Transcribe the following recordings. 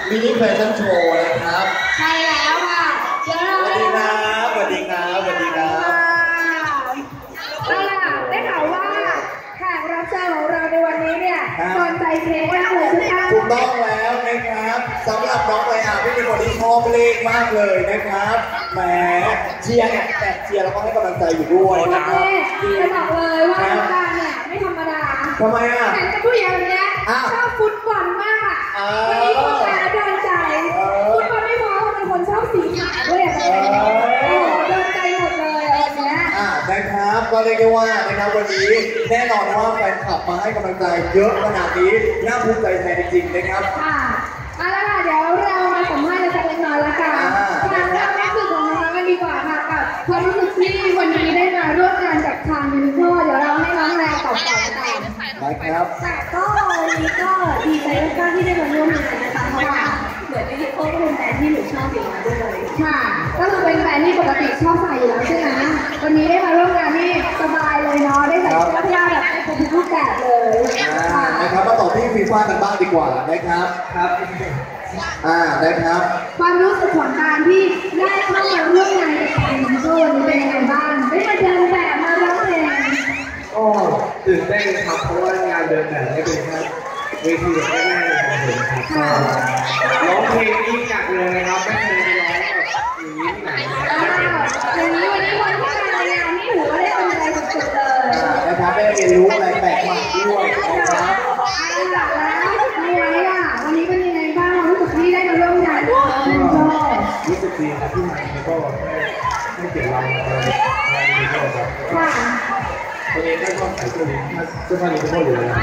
มินิแฟชั่นโชว์นะครับใช่แล้วค่ะสวัสดีครับสวัสดีครับสวัสดีครับเอาล่ะได้ข่าวว่าแขกรับเชิญของเราในวันนี้เนี่ยสนใจเพลงมากเลยใช่ไหมถูกต้องแล้วนะครับสำหรับน้องไลอาพี่เป็นคนที่ชอบเพลงมากเลยนะครับแหมเชียร์แต่เชียร์แล้วก็ให้กำลังใจอยู่ด้วยนะครับจะบอกเลยว่าน้องการเนี่ยไม่ธรรมดาทำไมอ่ะแต่กับผู้หญิงเนี้ยชอบฟุตบอลมากวันนี้คนการโดนใจฟุตบอลไม่พอเป็นคนชอบสีขาวด้วยโดนใจหมดเลยวันนี้นะครับก็เรียกได้ว่านะครับวันนี้แน่นอนว่าแฟนคลับมาให้กำลังใจเยอะขนาดนี้น่าภูมิใจแทนจริงๆนะครับเอาละค่ะเดี๋ยวเรามาสัมภาษณ์กันสักเล็กน้อยละกันฟังความรู้สึกของน้องกันดีกว่าค่ะกับความรู้สึกที่วันนี้ได้มาร่วมงานกับทางยูนิโคเดี๋ยวเราให้น้องแรงตอบกันนะครับแต่ก็วันนี้ก็ดีใจมากที่ได้มาร่วมงานนะคะเพราะว่าเหมือนยูนิโคก็เป็นแบรนด์ที่หนูชอบอยู่แล้วด้วยค่ะก็คือเป็นแบรนด์ที่ปกติชอบใส่อยู่แล้วใช่ไหมวันนี้ได้มาร่วมงานนี่สบายเลยเนาะได้ใส่เสื้อผ้าแบบเป็นทุกรูปแบบเลยนะครับมาต่อที่ฟีฟ่ากันบ้างดีกว่านะครับครับนะครับความรู้สึกของการที่ได้เข้ามาร่วมงานกับทางยูนิโคนี้เป็นยังไงบ้างได้มาเดินแบบมาร้องเพลงก็ตื่นเต้นครับเพราะว่างานเดินแบบนี่เป็นแค่เวทีแบบแรกๆของผมครับร้องเพลงนี่หนักเลยนะครับไม่เคยไปร้องแบบอย่างนี้ที่ไหนอย่างนี้วันนี้วันที่มางานนี่ถือว่าได้ทำอะไรสุดๆเลยนะครับได้เรียนรู้อะไรแปลกใหม่ด้วยนะครับวันนี้เป็นยังไงบ้างรู้สึกที่ได้มาร่วมงานรู้สึกดีครับที่มาแล้วก็ให้เกียรติเราในโลกครับวันนี้ได้ก็ใส่เสื้อนี้เสื้อผ้านี้ก็อยู่แล้ว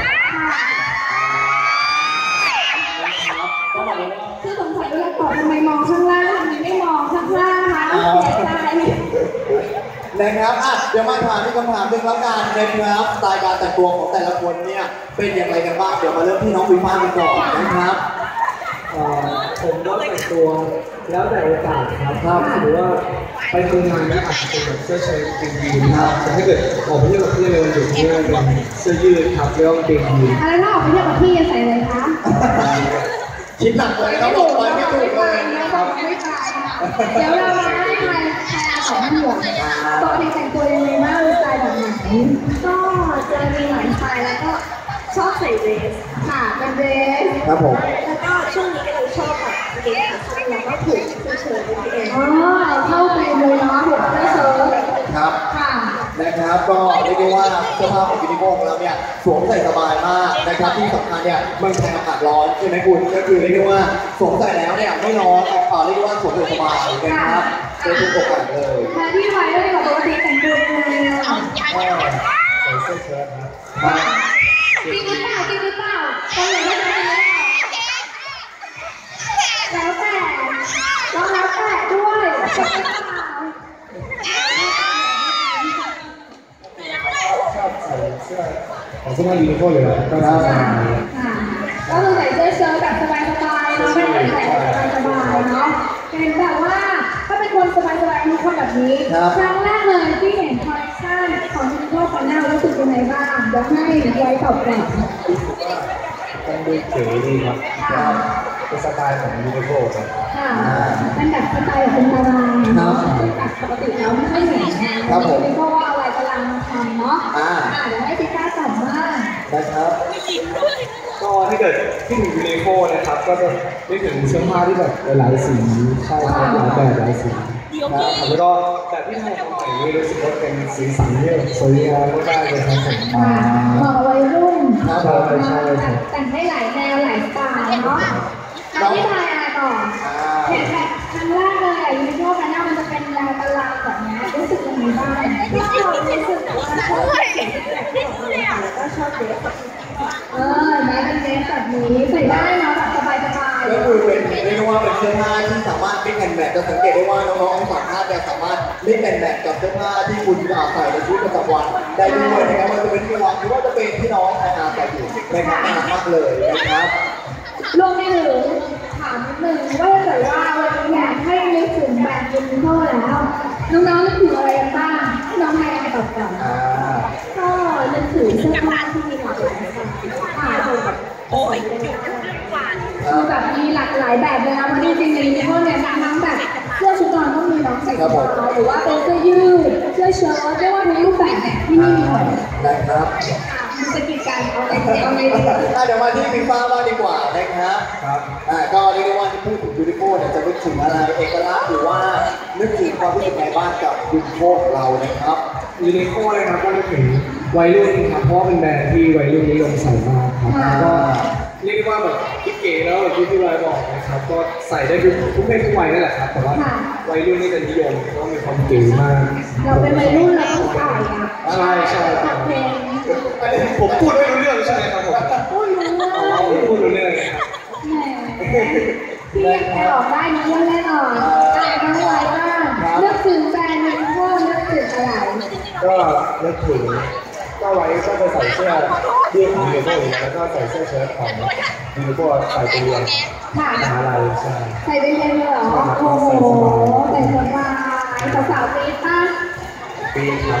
คือสงสัยว่าตอบทำไมมองข้างล่างทำไมไม่มองข้างล่างคะเสียใจนะครับเดี๋ยวมาถามที่คำถามหนึ่งแล้วกันนะครับสไตล์การแต่งตัวของแต่ละคนเนี่ยเป็นอย่างไรกันบ้างเดี๋ยวมาเริ่มที่น้องวีฟ้ากันก่อนนะครับผมก็แต่งตัวแล้วแต่โอกาสครับถ้าสมมติว่าไปทำงานก็อาจจะเป็นแบบเสื้อเชิ้ตกางเกงยีนครับแต่ถ้าเกิดออกไปเที่ยวกับเพื่อนเลยวันหยุดเนี่ยเป็นเสื้อยืดครับแล้วกางเกงยีนอะไรถ้าออกไปเที่ยวกับพี่จะใส่อะไรคะคิดหนักเลยครับบอกไปไม่ถูกเลยนะครับเดี๋ยวเรามาให้ใครสองหมวกปกติแต่งตัวยังไงบ้างสไตล์แบบไหนก็จะมีหลายสไตล์แล้วก็ชอบใส่เดรสค่ะเป็นเดรสครับผมแล้วก็ช่วงนี้ก็เลยชอบแบบเดรสค่ะแล้วก็ผูกเสื้อเชิ้ตเองเข้าไปเลยเนาะผูกเสื้อเชิ้ตครับค่ะนะครับก็เรียกได้ว่าเสื้อผ้าของยูนิโคของเราเนี่ยสวมใส่สบายมากนะครับที่สำคัญเนี่ยเมืองไทยอากาศร้อนใช่ไหมคุณก็คือเรียกได้ว่าสวมใส่แล้วเนี่ยไม่ร้อนเรียกได้ว่าสวมใส่สบายนะครับเป็นทุกโอกาสเลยที่ไว้ด้วยปกติแต่งตัวยังไงใส่เสื้อเชิ้ตครับจริงหรือเปล่าตอนไหนไม่ได้แล้วแต่ด้วยชอบใส่เสื้อของเสื้อผ้ายูนิโคเลยก็ได้ก็คือใส่เสื้อเชิ้ตแบบสบายๆเนาะไม่ได้ใส่แบบสบายๆเนาะเป็นแบบว่าถ้าเป็นคนสบายๆทุกคนแบบนี้ครั้งแรกเลยที่เห็นคอลเลคชั่นของยูนิโคฟันหน้ารู้สึกยังไงบ้างเดี๋ยวให้ไว้ตอบก่อนมันดูเก๋ดีครับเป็นสไตล์ของยูนิโคครับเป็นแบบสไตล์ของดาราเนาะแบบปกติแล้วไม่ค่อยเห็นยูนิโคว่าอะไรกำลังทำเนาะเดี๋ยวให้พี่ก้าตอบบ้างนะครับก็ถ้าเกิดที่ถึงยูนิโคนะครับก็จะได้ถึงเสื้อผ้าที่แบบหลายสีใช่ครับหลายแบบหลายสีนะครับแล้วก็แบบที่ทำของใหม่รู้สึกว่าเป็นสีสันที่สวยงามมากเลยครับผมเหมาะวัยรุ่นใช่แต่งได้หลายแนวหลายสไตล์เนาะอธิบายอะไรก่อนเห็นแบบครั้งแรกเลยยูนิโคแฟนหน้ามันจะเป็นแนวตารางแบบนี้รู้สึกยังไงบ้างก็รู้สึกว่าชอบแล้วก็ชอบเดรสแม้เป็นเดรสแบบนี้ใส่ได้เนาะแบบสบายๆก็คือเป็นเรียกว่าเป็นเสื้อผ้าที่สามารถเป็นแอนแมทจะสังเกตได้ว่าน้องๆสามารถเล่นแอนแมทกับเสื้อผ้าที่คุณใส่ในชีวิตประจำวันได้ด้วยนะครับมันจะเป็นที่ร้านหรือว่าจะเป็นที่น้องใส่อยู่นะครับน่ารักมากเลยนะครับรวมไปถึงถามนิดนึงว่าถ้าเกิดว่าวันนี้อยากให้นึกถึงแบรนด์ยูนิโคแล้วน้องๆนึกถึงอะไรกันบ้างน้องให้อะไรตอบก่อนก็นึกถึงเสื้อผ้าที่มีหลากหลายค่ะคือแบบมีหลากหลายแบบเชิ้ตเรียกว่าทุกรูปแบบที่นี่มีหมดนะครับมันจะกิจการเอาแต่เอาในเดี๋ยวมาที่ฟีฟ่าบ้างดีกว่านะครับก็เรียกได้ว่าที่พูดถึงยูนิโคเนี่ยจะนึกถึงอะไรเอกลักษณ์หรือว่านึกถึงความรู้สึกในบ้านกับยูนิโคของเรานะครับยูนิโคนะครับก็นึกถึงวัยรุ่นครับเพราะว่าเป็นแบรนด์ที่วัยรุ่นนิยมใส่มากครับแล้วก็เรียกว่าแบบที่เก๋แล้วแบบที่พี่วายบอกนะครับก็ใส่ได้ทุกเพศทุกวัยนั่นแหละครับแต่ว่าวัยรุ่นนี่จะนิยมเพราะว่ามีความเก๋มากเราเป็นวัยรุ่นเราต้องใส่อะใช่ใช่ตัดเพลงอันนี้ผมพูดไม่รู้เรื่องใช่ไหมครับผมพูดรู้พูดรู้เรื่องครับแหมพี่ยังไปออกได้มีเรื่องแน่นอนน้องไว้บ้างนึกถึงแบรนด์ยูนิโคนึกถึงอะไรก็นึกถึงก็ไว้ก็จะใส่เสื้อยืดของยูนิโคแล้วก็ใส่เสื้อเชิ้ตของยูนิโคใส่ไปเรียนมหาลัยใช่ใส่ไปเรียนเลยเหรอโอ้โหใส่สบายสาวๆปีป้าปีครับ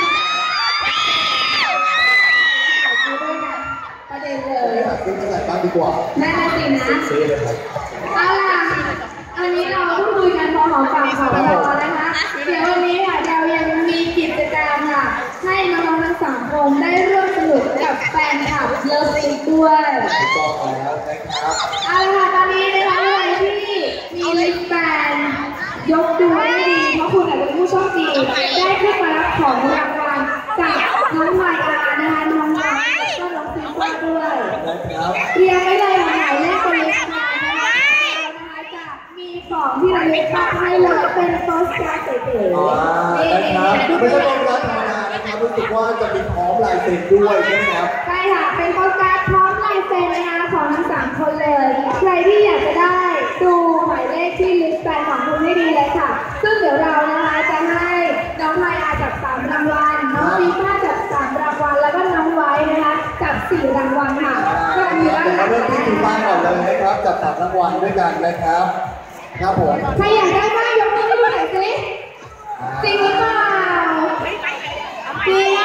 ประเด็นเลยขึ้นเท่าไหร่บ้างดีกว่านั่นน่ะสินะซื้อเลยครับเอาล่ะอันนี้เราพูดคุยกันพอหอมปากหอมคอนะคะ เดี๋ยววันนี้ค่ะเรายังมีกิจกรรมค่ะ ให้น้องๆทั้ง3คนได้ร่วมสนุกกับแฟนคลับเลิฟซิงด้วยถูกต้องแล้วนะครับเอาล่ะตอนนี้นะคะใครที่มีลิสต์แฟนยกดูให้ดีเพราะคุณอาจจะเป็นผู้โชคดีได้ขึ้นมารับของรางวัลจากน้องมายานะคะน้องน้ำแล้วก็น้องฟีฟ่าด้วยนะครับเรียงไว้เลยหมายเลขเป็นลิสต์มานะคะจะมีของที่ระลึกมอบให้เลยเป็นโปสการ์ดเก๋ๆนี่นะครับไม่ใช่โปสการ์ดธรรมดานะครับรู้สึกว่าจะมีพร้อมลายเซ็นด้วยใช่ไหมครับใช่ค่ะเป็นโปสการ์ดพร้อมลายเซ็นนะคะของทั้ง3คนเลย ใครที่อยากจะได้ดูหมายเลขที่ลิสต์แฟนของคุณให้ดีเลยค่ะ ซึ่งเดี๋ยวเรานะคะจะให้น้องมายาจับ3รางวัลน้องฟีฟ่าจับ3รางวัลแล้วก็น้องไว้นะคะจับ4รางวัลค่ะก็มีเดี๋ยวว่ามาเริ่มที่ฟีฟ่าก่อนเลยนะครับจับ3รางวัลด้วยกันนะครับ ครับผมใครอยากได้บ้างยกมือให้ดูหน่อยสิจริงหรือเปล่าจริง